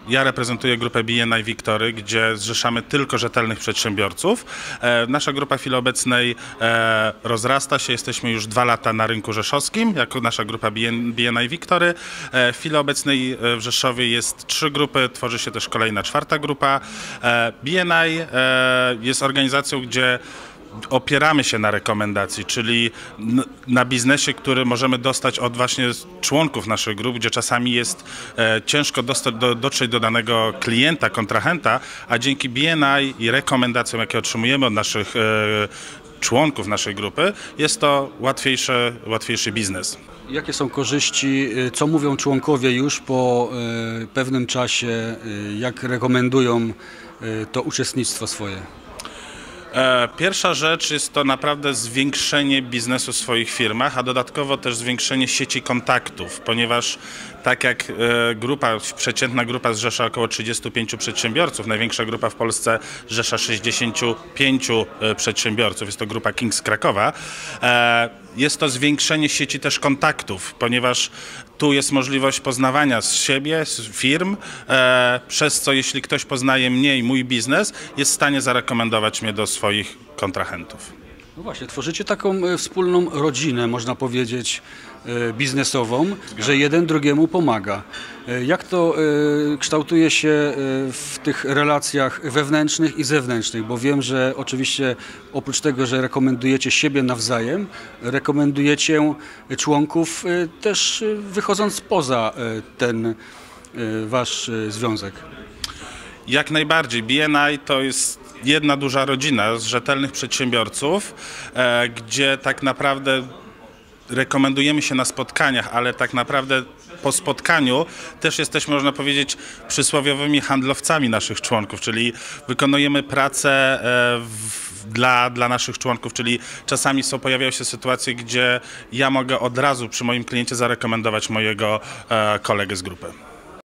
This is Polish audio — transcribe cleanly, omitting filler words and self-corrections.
Ja reprezentuję grupę BNI Victory, gdzie zrzeszamy tylko rzetelnych przedsiębiorców. Nasza grupa w chwili obecnej rozrasta się. Jesteśmy już 2 lata na rynku rzeszowskim, jako nasza grupa BNI Victory. W chwili obecnej w Rzeszowie jest 3 grupy, tworzy się też kolejna 4. grupa. BNI jest organizacją, gdzie opieramy się na rekomendacji, czyli na biznesie, który możemy dostać od właśnie członków naszych grup, gdzie czasami jest ciężko dotrzeć do danego klienta, kontrahenta, a dzięki BNI i rekomendacjom, jakie otrzymujemy od naszych członków naszej grupy, jest to łatwiejszy biznes. Jakie są korzyści, co mówią członkowie już po pewnym czasie, jak rekomendują to uczestnictwo swoje? Pierwsza rzecz jest to naprawdę zwiększenie biznesu w swoich firmach, a dodatkowo też zwiększenie sieci kontaktów, ponieważ tak jak przeciętna grupa zrzesza około 35 przedsiębiorców, największa grupa w Polsce zrzesza 65 przedsiębiorców, jest to grupa Kings z Krakowa. Jest to zwiększenie sieci też kontaktów, ponieważ tu jest możliwość poznawania z siebie, z firm, przez co jeśli ktoś poznaje mnie i mój biznes, jest w stanie zarekomendować mnie do swoich kontrahentów. No właśnie, tworzycie taką wspólną rodzinę, można powiedzieć, biznesową, że jeden drugiemu pomaga. Jak to kształtuje się w tych relacjach wewnętrznych i zewnętrznych? Bo wiem, że oczywiście oprócz tego, że rekomendujecie siebie nawzajem, rekomendujecie członków też wychodząc poza ten wasz związek. Jak najbardziej. BNI to jest jedna duża rodzina z rzetelnych przedsiębiorców, gdzie tak naprawdę rekomendujemy się na spotkaniach, ale tak naprawdę po spotkaniu też jesteśmy, można powiedzieć, przysłowiowymi handlowcami naszych członków, czyli wykonujemy pracę dla naszych członków, czyli czasami pojawiają się sytuacje, gdzie ja mogę od razu przy moim kliencie zarekomendować mojego kolegę z grupy.